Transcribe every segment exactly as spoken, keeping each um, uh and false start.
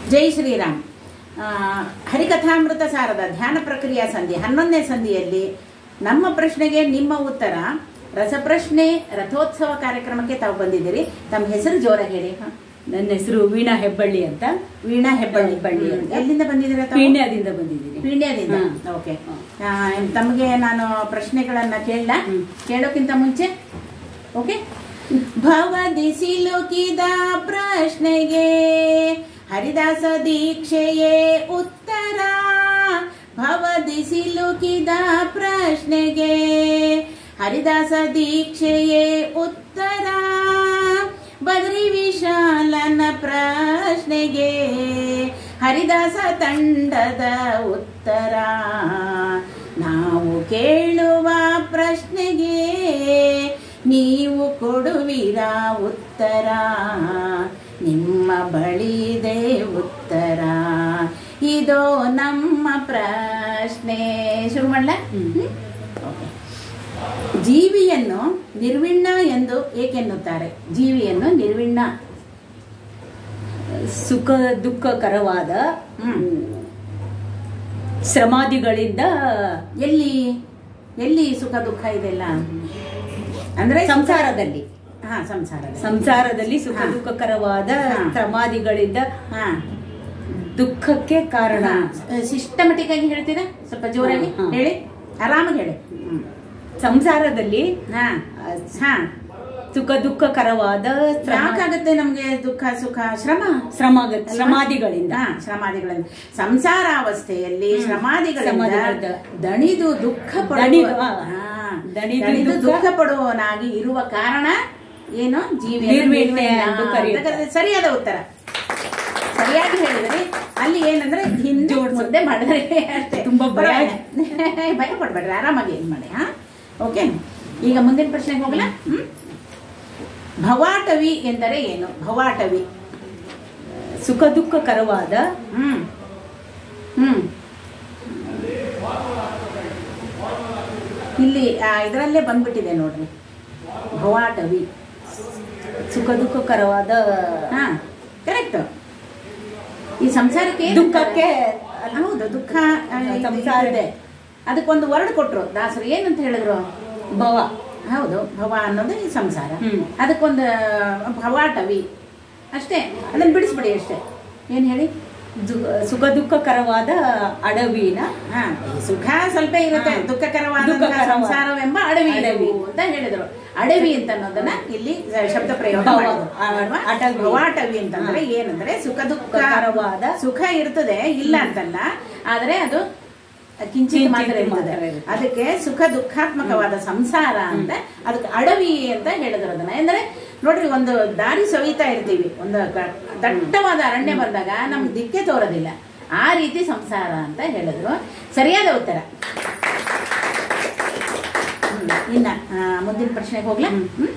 ಜೈ ಶ್ರೀರಾಮ್. ಹರಿಕಥಾಮೃತ ಸಾರದ ಧ್ಯಾನ ಪ್ರಕ್ರಿಯಾ ಸಂಧಿ ಹನ್ನೊಂದನೇ ಸಂಧಿಯಲ್ಲಿ ನಮ್ಮ ಪ್ರಶ್ನೆಗೆ ನಿಮ್ಮ ಉತ್ತರ ರಸಪ್ರಶ್ನೆ ರಥೋತ್ಸವ ಕಾರ್ಯಕ್ರಮಕ್ಕೆ ತಾವು ಬಂದಿದ್ದೀರಿ. ತಮ್ಮ ಹೆಸರು ಜೋರಾಗಿ ಹೇಳಿ. ನನ್ನ ಹೆಸರು ವೀಣಾ ಹೆಬ್ಬಳ್ಳಿ ಅಂತ. ವೀಣಾ ಹೆಬ್ಬಳ್ಳಿ ಬಳ್ಳಿ ಅಂತ. ಎಲ್ಲಿಂದ ಬಂದಿದ್ದೀರಾ? ಪೀಣ್ಯದಿಂದ ಬಂದಿದ್ದೀನಿ. ಪೀಣ್ಯದಿಂದ. ಓಕೆ. ತಮಗೆ ನಾನು ಪ್ರಶ್ನೆಗಳನ್ನ ಕೇಳ ಕೇಳೋಕ್ಕಿಂತ ಮುಂಚೆ ಓಕೆ. ಭವದಿ ಸಿಲುಕಿದ ಪ್ರಶ್ನೆಗೆ ಹರಿದಾಸ ದೀಕ್ಷೆಯೇ ಉತ್ತರ. ಭವದಿ ಸಿಲುಕಿದ ಪ್ರಶ್ನೆಗೆ ಹರಿದಾಸ ದೀಕ್ಷೆಯೇ ಉತ್ತರ. ಬದ್ರಿ ವಿಶಾಲನ ಪ್ರಶ್ನೆಗೆ ಹರಿದಾಸ ತಂಡದ ಉತ್ತರ. ನಾವು ಕೇಳುವ ಪ್ರಶ್ನೆಗೆ ನೀವು ಕೊಡುವಿರ ಉತ್ತರ. ನಿಮ್ಮ ಬಳಿದೆ ಉತ್ತರ. ಇದೋ ನಮ್ಮ ಪ್ರಶ್ನೆ. ಶುರು ಮಾಡಲ? ಓಕೆ. ಜೀವಿಯನ್ನು ನಿರ್ವಿಣ್ಣ ಎಂದು ಏಕೆನ್ನುತ್ತಾರೆ? ಜೀವಿಯನ್ನು ನಿರ್ವಿಣ್ಣ. ಸುಖ ದುಃಖಕರವಾದ ಶ್ರಮಾದಿಗಳಿಂದ. ಎಲ್ಲಿ ಎಲ್ಲಿ ಸುಖ ದುಃಖ ಇದೆಲ್ಲ ಅಂದ್ರೆ ಸಂಸಾರದಲ್ಲಿ. ಹಾ, ಸಂಸಾರ ಸಂಸಾರದಲ್ಲಿ ಸುಖ ದುಃಖಕರವಾದ ಶ್ರಮಾದಿಗಳಿಂದ ದುಃಖಕ್ಕೆ ಕಾರಣ. ಸಿಸ್ಟಮೆಟಿಕ್ ಆಗಿ ಹೇಳ್ತೀರಾ? ಸ್ವಲ್ಪ ಜೋರಾಗಿ ಹೇಳಿ, ಆರಾಮಾಗಿ ಹೇಳಿ. ಸಂಸಾರದಲ್ಲಿ ಹಾ ಹಾ ಸುಖ ದುಃಖಕರವಾದ ಯಾಕಾಗತ್ತೆ ನಮ್ಗೆ ದುಃಖ ಸುಖ? ಶ್ರಮ ಶ್ರಮ ಶ್ರಮಾದಿಗಳಿಂದ. ಶ್ರಮಾದಿಗಳಿಂದ ಸಂಸಾರಾವಸ್ಥೆಯಲ್ಲಿ ಶ್ರಮಾದಿಗಳಿಂದ ದಣಿದು ದುಃಖ ಪಡುವ ದಣಿದು ದುಃಖ ಪಡುವವನಾಗಿ ಇರುವ ಕಾರಣ ಏನು? ಜೀವಿ. ಸರಿಯಾದ ಉತ್ತರ, ಸರಿಯಾಗಿ ಹೇಳಿದ್ರಿ. ಅಲ್ಲಿ ಏನಂದ್ರೆ ಹಿಂದೆ ಮುಂದೆ ಮಾಡಿದ್ರೆ ಅಷ್ಟೇ. ತುಂಬಾ ಭಯ ಭಯ ಪಡ್ಬೇಡ್ರಿ, ಆರಾಮಾಗಿ ಏನ್ ಮಾಡಿ. ಹಾ, ಓಕೆ. ಈಗ ಮುಂದಿನ ಪ್ರಶ್ನೆಗೆ ಹೋಗಲ್ಲ. ಹ್ಮ್ ಭವಾಟವಿ ಎಂದರೆ ಏನು? ಭವಾಟವಿ ಸುಖ ದುಃಖಕರವಾದ. ಹ್ಮ್ ಹ್ಮ್ ಇಲ್ಲಿ ಇದರಲ್ಲೇ ಬಂದ್ಬಿಟ್ಟಿದೆ ನೋಡ್ರಿ, ಭವಾಟವಿ ಸುಖ ದುಃಖಕರವಾದ. ಹಾ, ಕರೆಕ್ಟ್. ಈ ಸಂಸಾರಕ್ಕೆ ದುಃಖಕ್ಕೆ. ಹೌದು, ದುಃಖ ಸಂಸಾರ ಇದೆ. ಅದಕ್ಕೊಂದು ವರ್ಡ್ ಕೊಟ್ರು ದಾಸರು. ಏನಂತ ಹೇಳಿದ್ರು? ಭವ. ಹೌದು, ಭವ ಅನ್ನೋದು ಈ ಸಂಸಾರ. ಅದಕ್ಕೊಂದು ಭವಾಟವಿ ಅಷ್ಟೇ. ಅದನ್ನ ಬಿಡಿಸ್ಬಿಡಿ ಅಷ್ಟೇ. ಏನ್ ಹೇಳಿ? ಸುಖ ದುಃಖಕರವಾದ ಅಡವಿನ. ಹಾ, ಸುಖ ಸ್ವಲ್ಪ ಇರುತ್ತೆ, ದುಃಖಕರವಾದ ಸಂಸಾರವೆಂಬ ಅಡವಿ ಅಂತ ಹೇಳಿದ್ರು. ಅಡವಿ ಅಂತ ಅನ್ನೋದನ್ನ ಇಲ್ಲಿ ಶಬ್ದ ಪ್ರಯೋಗ ಮಾಡಿದ್ರು. ಭವಾಟವಿ ಅಂತಂದ್ರೆ ಏನಂದ್ರೆ ಸುಖ ದುಃಖಕರವಾದ. ಸುಖ ಇರ್ತದೆ, ಇಲ್ಲ ಅಂತಲ್ಲ, ಆದ್ರೆ ಅದು ಕಿಂಚಿತ್ ಮಾತ್ರ ಇರ್ತದೆ. ಅದಕ್ಕೆ ಸುಖ ದುಃಖಾತ್ಮಕವಾದ ಸಂಸಾರ ಅಂತ, ಅದಕ್ಕೆ ಅಡವಿ ಅಂತ ಹೇಳಿದ್ರು. ಅದನ್ನ ಅಂದ್ರೆ ನೋಡ್ರಿ, ಒಂದು ದಾರಿ ಸವಿತಾ ಇರ್ತೀವಿ, ಒಂದು ದಟ್ಟವಾದ ಅರಣ್ಯ ಬಂದಾಗ ನಮ್ಗೆ ದಿಕ್ಕೆ ತೋರೋದಿಲ್ಲ, ಆ ರೀತಿ ಸಂಸಾರ ಅಂತ ಹೇಳಿದ್ರು. ಸರಿಯಾದ ಉತ್ತರ. ಇನ್ನ ಮುಂದಿನ ಪ್ರಶ್ನೆಗೆ ಹೋಗ್ಲಾ?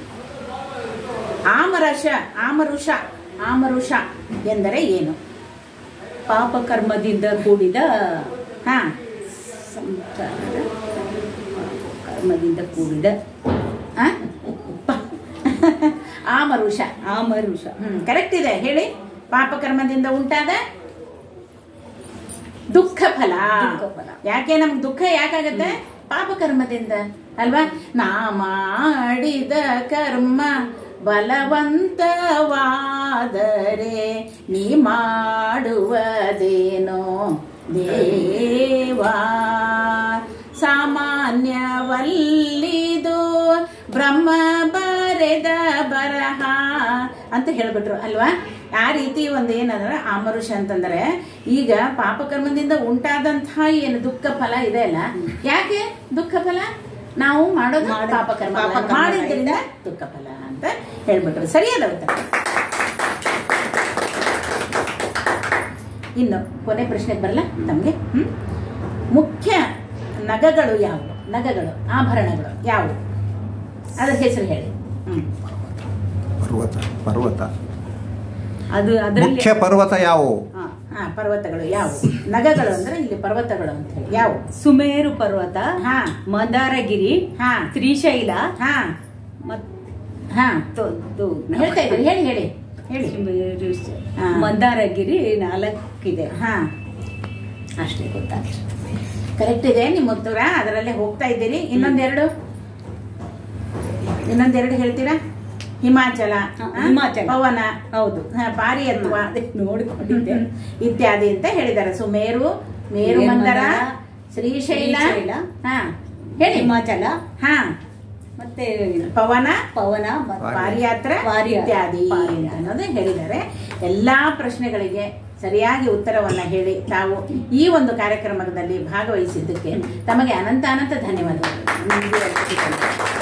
ಆಮರಶ ಆಮರುಷ ಆಮರುಷ ಎಂದರೆ ಏನು? ಪಾಪ ಕರ್ಮದಿಂದ ಕೂಡಿದ. ಹಾ, ಸಂಸಾರ ಕರ್ಮದಿಂದ ಕೂಡಿದ. ಆಮರುಷ. ಆಮರುಷ. ಹ್ಮ್ ಕರೆಕ್ಟ್ ಇದೆ. ಹೇಳಿ. ಪಾಪಕರ್ಮದಿಂದ ಉಂಟಾದ ದುಃಖ ಫಲ. ಯಾಕೆ ನಮ್ಗೆ ದುಃಖ ಯಾಕಾಗತ್ತೆ? ಪಾಪಕರ್ಮದಿಂದ ಅಲ್ವಾ? ನಾ ಮಾಡಿದ ಕರ್ಮ ಬಲವಂತವಾದರೆ ನೀ ಮಾಡುವುದೇನೋ ದೇವಾ. ಸಾಮಾನ್ಯವಲ್ಲಿದು ಬ್ರಹ್ಮ ಬರೆದ ಬರಹ ಅಂತ ಹೇಳ್ಬಿಟ್ರು ಅಲ್ವಾ? ಆ ರೀತಿ ಒಂದು ಏನಂದ್ರೆ ಆಮರುಷ ಅಂತಂದ್ರೆ, ಈಗ ಪಾಪಕರ್ಮದಿಂದ ಉಂಟಾದಂತಹ ಏನು ದುಃಖ ಫಲ ಇದೆ ಅಲ್ಲ, ಯಾಕೆ ದುಃಖ ಫಲ? ನಾವು ಮಾಡೋದು ಪಾಪಕರ್ಮ ಮಾಡಿದ್ರಿಂದ ದುಃಖ ಫಲ ಅಂತ ಹೇಳ್ಬಿಟ್ರು. ಸರಿಯಾದ ಉತ್ತರ. ಇನ್ನು ಕೊನೆ ಪ್ರಶ್ನೆಗೆ ಬರಲ್ಲ ತಮ್ಗೆ. ಹ್ಮ್ ಮುಖ್ಯ ನಗಗಳು ಯಾವುವು? ನಗಗಳು, ಆಭರಣಗಳು ಯಾವುವು? ಅದ್ರ ಹೆಸರು ಹೇಳಿ. ಹ್ಮ್ ಪರ್ವತ. ಪರ್ವತ ಅದು ಮುಖ್ಯ ಪರ್ವತ ಯಾವುವು? ಹಾ, ಪರ್ವತಗಳು ಯಾವುವು? ನಗಗಳು ಅಂದ್ರೆ ಇಲ್ಲಿ ಪರ್ವತಗಳು ಅಂತ ಹೇಳಿ ಯಾವುವು? ಸುಮೇರು ಪರ್ವತ, ಹಾ, ಮಂದಾರಗಿರಿ, ಹಾ, ಶ್ರೀಶೈಲ, ಹಾ, ಮತ್ ಹಾ ಹೇಳ್ತಾ ಇದ್ರಿ. ಹೇಳಿ ಹೇಳಿ. ಹೇಳಿ. ಹಾ. ಮಂದಾರಗಿರಿ ನಾಲ್ಕಿದೆ, ಹಾ ಅಷ್ಟೇ ಗೊತ್ತಾಗ್ತದೆ. ಕರೆಕ್ಟ್ ಇದೆ ನಿಮ್ಮ ಉತ್ತರ, ಅದರಲ್ಲೇ ಹೋಗ್ತಾ ಇದ್ದೀರಿ. ಇನ್ನೊಂದೆರಡು ಇನ್ನೊಂದೆರಡು ಹೇಳ್ತೀರಾ? ಹಿಮಾಚಲ, ಹಾ, ಆ? ಹಿಮಾಚಲ. ಪವನ, ಹೌದು, ಹಾ, ಪಾರಿಯತ್ವ ನೋಡಿಕೊಂಡಿದ್ದೆ. ಇತ್ಯಾದಿ ಅಂತ ಹೇಳಿದ್ದಾರೆ. ಸೊ ಮೇರು, ಮೇರು ಮಂದರ, ಶ್ರೀಶೈಲ, ಶ್ರೀಶೈಲ, ಹಾ ಹೇಳಿ. ಹಿಮಾಚಲ, ಹಾ ಮತ್ತೆ ಪವನ, ಪವನ, ಮತ್ತೆ ಪಾರಿಯಾತ್ರ ಪಾರಿಯಾತ್ರ, ಇತ್ಯಾದಿ ಪಾರಿಯಾತ್ರ. ಅನ್ನೋದು ಹೇಳಿದ್ದಾರೆ. ಎಲ್ಲಾ ಪ್ರಶ್ನೆಗಳಿಗೆ ಸರಿಯಾಗಿ ಉತ್ತರವನ್ನ ಹೇಳಿ ತಾವು ಈ ಒಂದು ಕಾರ್ಯಕ್ರಮದಲ್ಲಿ ಭಾಗವಹಿಸಿದ್ದಕ್ಕೆ ತಮಗೆ ಅನಂತ ಅನಂತ ಧನ್ಯವಾದಗಳು.